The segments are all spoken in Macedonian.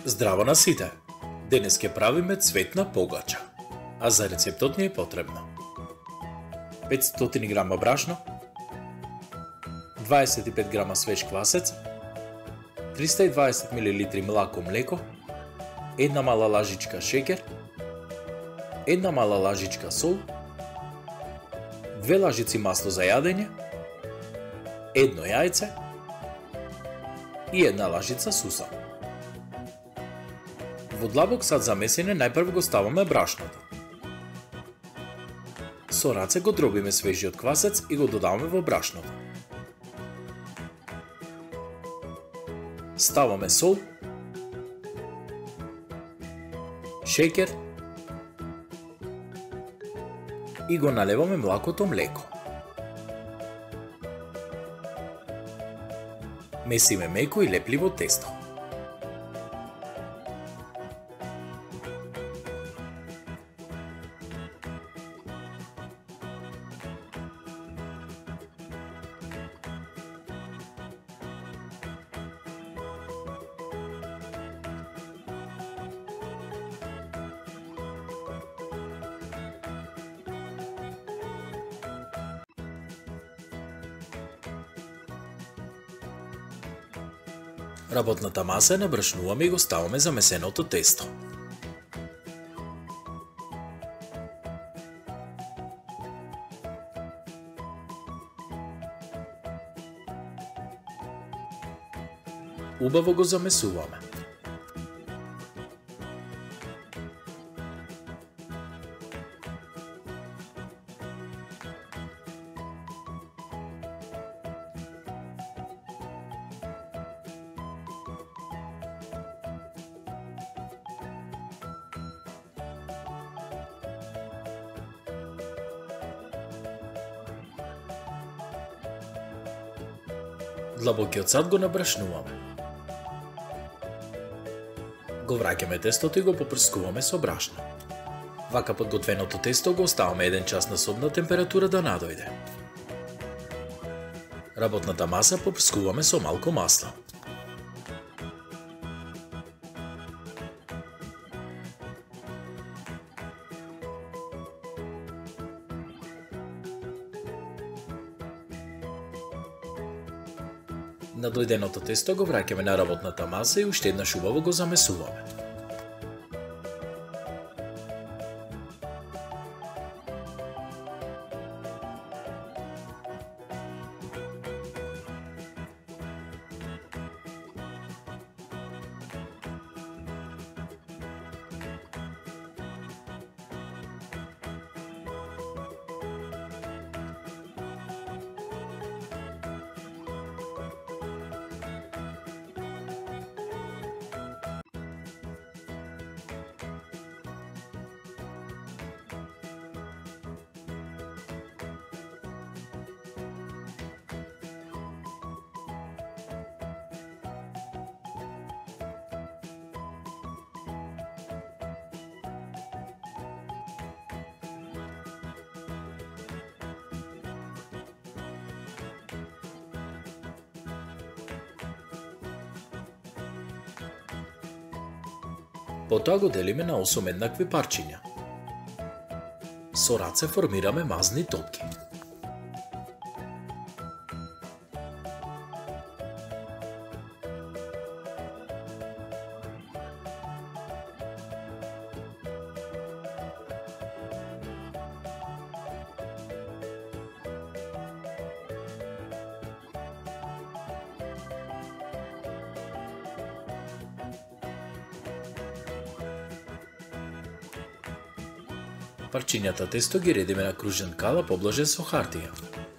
Здраво на сите! Денес ќе правиме цветна погача, а за рецептот ни е потребно 500 грама брашно, 25 грама свеж квасец, 320 мл млако млеко, една мала лажичка шеќер, една мала лажичка сол, 2 лажици масло за јадење, едно јајце и една лажица суса. Во длабок сад за месење најпрво го ставаме брашното. Со раце го дробиме свежиот квасец и го додаваме во брашното. Ставаме сол, шеќер и го налеваме млакото млеко. Месиме меко и лепливо тесто. Работната маса ја набрашнуваме и го ставаме за месеното тесто. Убаво го замесуваме. Длабокиот сад го набрашнуваме. Го враќаме тестото и го попрскуваме со брашно. Вака подготвеното тесто го оставаме 1 час на собна температура да надојде. Работната маса попрскуваме со малку масло. Надојденото тесто го враќаме на работната маса и уште еднаш убаво го замесуваме. Потоа го делиме на 8 еднакви парчиња. Со раце формираме мазни топки. Парчињата тесто ги редиме на кружен калап обложен со хартија.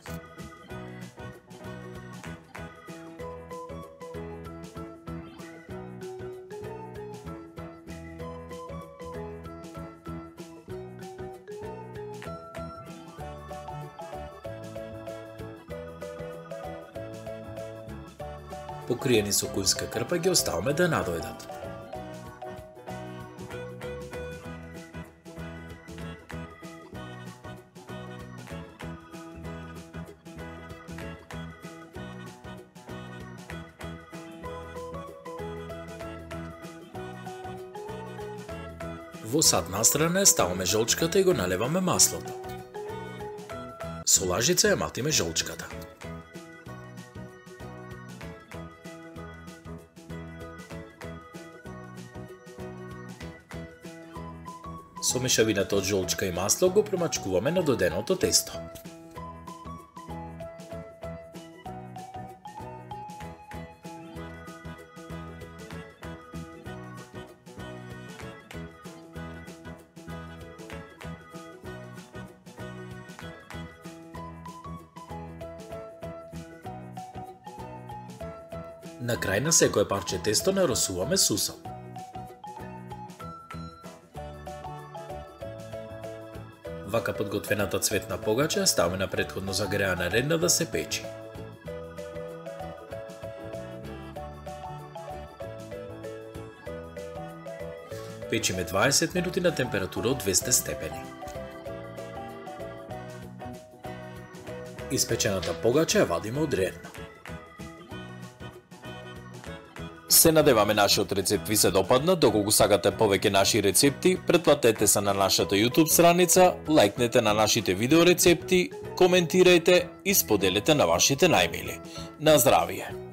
Покриени со кујнска крпа ги оставаме да надојдат. Во сад настрана ставаме жолчката и го налеваме маслото. Со лажица ја матиме жолчката. Со мешавината од жолчка и масло го промачкуваме на доденото тесто. На крај на секое парче тесто наросуваме сусал. Вака подготвената цветна погача ставаме на претходно загреана редна да се печи. Печиме 20 минути на температура од 200 степени. Испечената погача ја вадиме од редна. Се надеваме нашиот рецепт ви се допадна. Доколку сакате повеќе наши рецепти, претплатете се на нашата YouTube страница, лајкнете на нашите видео рецепти, коментирајте и споделете на вашите најмили. На здравие!